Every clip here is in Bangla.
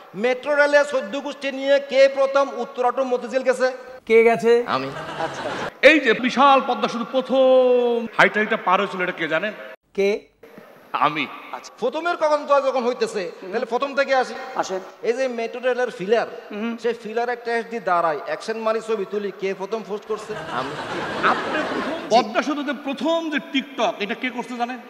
মেট্রো রেলে 14 গোষ্ঠী নিয়ে কে প্রথম উত্তরাটো মতিঝিল গেছে? কে গেছে? আমি। আচ্ছা, এই যে বিশাল পদ্মা সেতু প্রথম হাইটা পার হয়েছিল, এটা কে জানেন? কে? আমি। আচ্ছা, প্রথমের কখন তো যখন হইতেছে তাহলে প্রথম থেকে আসেন। এই যে মেট্রো রেলের ফিলার, সেই ফিলার একটা দিয়ে দাঁড়ায় অ্যাকশন মারি ছবি তুলি, কে প্রথম পোস্ট করছে? আমি। আপনি প্রথম পদ্মা সেতুতে প্রথম যে টিকটক, এটা কে করতে জানেন?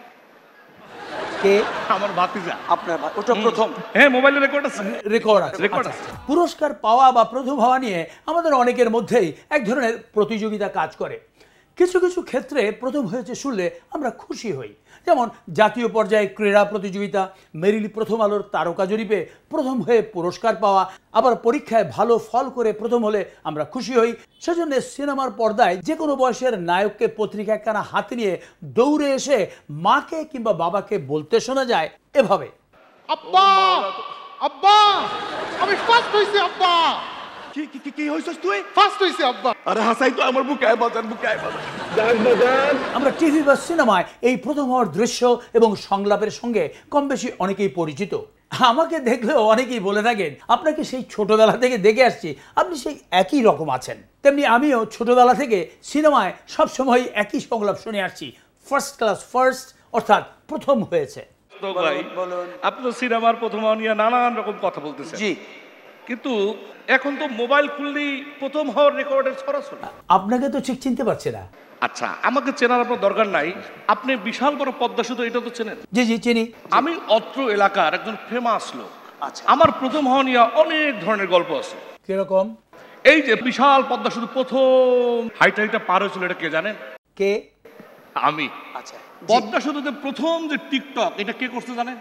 কে? আমার ভাতিজা। আপনার ওটা প্রথম? হ্যাঁ, মোবাইলে রেকর্ড আছে। রেকর্ড আছে। রেকর্ড আচ্ছা, আছে। পুরস্কার পাওয়া বা প্রথম হওয়া নিয়ে আমাদের অনেকের মধ্যেই এক ধরনের প্রতিযোগিতা কাজ করে। কিছু কিছু ক্ষেত্রে প্রথম হয়েছে শুনলে আমরা খুশি হই, যেমন জাতীয় পর্যায়ে ক্রীড়া প্রতিযোগিতা, মেরিল প্রথম আলোর তারকা জরিপে প্রথম হয়ে পুরস্কার পাওয়া, আবার পরীক্ষায় ভালো ফল করে প্রথম হলে আমরা খুশি হই। সেজন্য সিনেমার পর্দায় যে কোনো বয়সের নায়ককে পত্রিকা একখানা হাতে নিয়ে দৌড়ে এসে মাকে কিংবা বাবাকে বলতে শোনা যায় এভাবে, আব্বা আব্বা আমি ফার্স্ট হইছি আব্বা। কি কি কি কি হইছস তুই? ফার্স্ট হইছি আব্বা। আরে হাসাই তো আমার বুকে আয় বাজান, বুকে আয় বাজান। আমরা টিভি বা সিনেমায় এই প্রথম হওয়ার দৃশ্য এবং সংলাপের সঙ্গে কম বেশি অনেকেই পরিচিত। আমাকে দেখলেও অনেকেই বলে থাকেন আপনাকে সেই ছোটবেলা থেকে দেখে আসছি, আপনি সেই একই রকম আছেন। তেমনি আমিও ছোটবেলা থেকে সিনেমায় সবসময় একই সংলাপ শুনে আসছি, ফার্স্ট ক্লাস ফার্স্ট, অর্থাৎ প্রথম হয়েছে। তো ভাই, আপনি তো সিনেমার প্রথম হওয়া নিয়ে নানান রকম কথা বলতেছেন। জি, কিন্তু এখন তো মোবাইল খুললেই প্রথম হওয়ার রেকর্ডের ছড়াছড়ি। আপনাকে তো ঠিক চিনতে পারছি না। আচ্ছা, আমাকে চেনার আপনার দরকার নাই। আপনি বিশাল বড় পদ্মা সেতু, এটা তো চেনেন। জি জি চিনি। আমি অত্র এলাকার একজন ফেমাস লোক। আচ্ছা, আমার প্রথম হওয়া নিয়ে অনেক ধরনের গল্প আছে। কিরকম? এই যে বিশাল পদ্মা সেতু প্রথম হাইটা পার হয়েছিল, এটা কে জানেন? কে? আমি। আচ্ছা, পদ্মা সেতুতে প্রথম যে টিকটক, এটা কে করতে জানেন?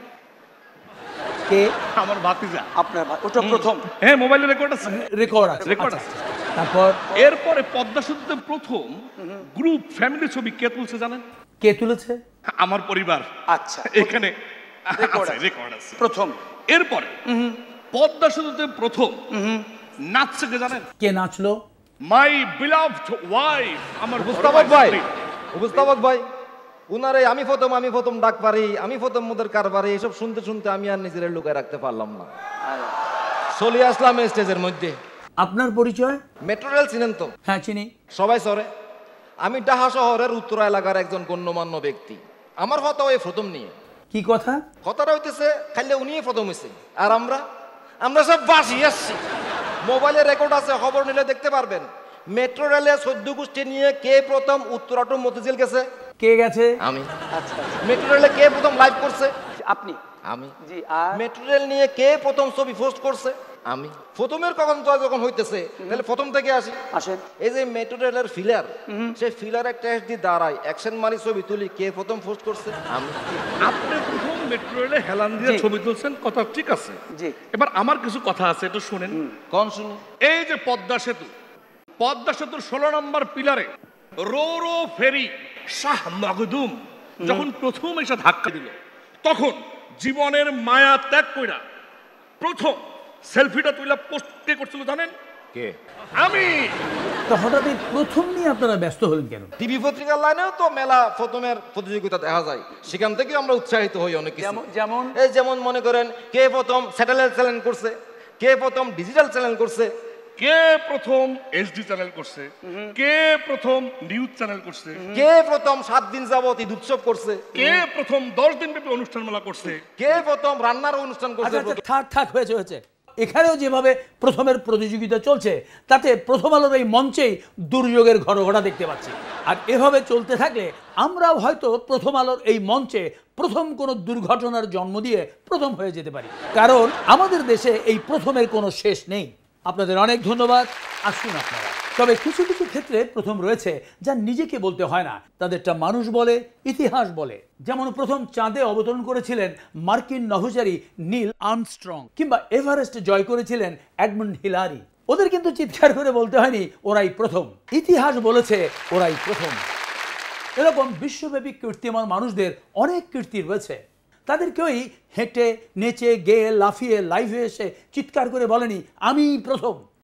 কে? আমার ভাতিজা। আপনার ওটা প্রথম? হ্যাঁ, মোবাইলে রেকর্ড আছে। রেকর্ড আছে। রেকর্ড আচ্ছা, আছে। তারপর এরপরে পদ্মা সেতুতে প্রথম গ্রুপ ফ্যামিলি ছবি কে তুলছে জানেন? কে তুলেছে? আমার পরিবার। আচ্ছা, এখানে রেকর্ড আছে। রেকর্ড আছে। প্রথম। এরপরে পদ্মা সেতুতে প্রথম নাচছে কে জানেন? কে নাচলো? মাই বিলাভড ওয়াইফ, আমার উপস্থাপক ভাই, উপস্থাপক ভাই, উনারে আমি প্রথম ডাক পারি, আমি প্রথম মোদের কারবারে, এসব শুনতে শুনতে আমি আর নিজের লুকায় রাখতে পারলাম না, চলে আসলাম এই স্টেজের মধ্যে। আপনার পরিচয়? মেট্রো রেল চিনেন তো? হ্যাঁ চিনি। সবাই সরে। আমি ঢাকা শহরের উত্তরা এলাকার একজন গণ্যমান্য ব্যক্তি। আমার কথা ওই প্রথম নিয়ে। কি কথা? কথাটা হইতেছে খাইলে উনিই প্রথম হয়েছে, আর আমরা সব বাসি আসছি। মোবাইলে রেকর্ড আছে, খবর নিলে দেখতে পারবেন। মেট্রো রেলে 14 গোষ্ঠী নিয়ে কে প্রথম উত্তরাটো মতিঝিল গেছে? কে গেছে? আমি। আচ্ছা, মেট্রো রেলে কে প্রথম লাইভ করছে? আপনি। আমি। জি, আর মেট্রো রেল নিয়ে কে প্রথম ছবি পোস্ট করছে? আমি। প্রথমের কখন তো যখন হইতেছে তাহলে প্রথম থেকে আসেন। এই যে মেট্রো রেলের ফিলার, সেই ফিলার একটা দিয়ে দাঁড়ায় অ্যাকশন মারি ছবি তুলি, কে প্রথম পোস্ট করছে? আমি। আপনি প্রথম মেট্রো রেলে হেলান দিয়ে জি। ছবি তুলছেন, কথা ঠিক আছে। জি। এবার আমার কিছু কথা আছে, একটু শুনেন। কোন শুনি? এই যে পদ্মা সেতুর 16 নম্বর পিলারে রো ফেরি শাহ মখদুম যখন প্রথম এসে ধাক্কা দিল, তখন জীবনের মায়া ত্যাগ কইরা প্রথম সেলফিটা তুইলা পোস্ট কে করছিল জানেন? কে? আমি। তো হঠাৎ এই প্রথম নিয়ে আপনারা ব্যস্ত হলেন কেন? টিভি পত্রিকার লাইনেও তো মেলা প্রথমের প্রতিযোগিতা দেখা যায়, সেখান থেকে আমরা উৎসাহিত হই অনেক কিছু। যেমন এই যেমন মনে করেন কে প্রথম স্যাটেলাইট চ্যানেল করছে, কে প্রথম ডিজিটাল চ্যানেল করছে, কে প্রথম এইচডি চ্যানেল করছে, কে প্রথম নিউজ চ্যানেল করছে, কে প্রথম 7 দিন যাবত ঈদ উৎসব করছে, কে প্রথম 10 দিন ব্যাপী অনুষ্ঠান মেলা করছে, কে প্রথম রান্নার অনুষ্ঠান করছে। থাক হয়েছে। এখানেও যেভাবে প্রথমের প্রতিযোগিতা চলছে, তাতে প্রথম আলোর এই মঞ্চেই দুর্যোগের ঘটনা দেখতে পাচ্ছি। আর এভাবে চলতে থাকলে আমরাও হয়তো প্রথম আলোর এই মঞ্চে প্রথম কোনো দুর্ঘটনার জন্ম দিয়ে প্রথম হয়ে যেতে পারি, কারণ আমাদের দেশে এই প্রথমের কোনো শেষ নেই। আপনাদের অনেক ধন্যবাদ। আসুন আপনারা। তবে কিছু কিছু ক্ষেত্রে প্রথম রয়েছে যা নিজেকে বলতে হয় না, তাদেরটা মানুষ বলে, ইতিহাস বলে। যেমন প্রথম চাঁদে অবতরণ করেছিলেন মার্কিন নভোচারী নীল আর্মস্ট্রং, কিংবা এভারেস্ট জয় করেছিলেন এডমন্ড হিলারি। ওদের কিন্তু চিৎকার করে বলতে হয়নি ওরাই প্রথম, ইতিহাস বলেছে ওরাই প্রথম। এরকম বিশ্বব্যাপী কীর্তিমান মানুষদের অনেক কীর্তি রয়েছে। তাদের কেউই হেঁটে নেচে গেয়ে লাফিয়ে লাইভে এসে চিৎকার করে বলেনি আমি প্রথম।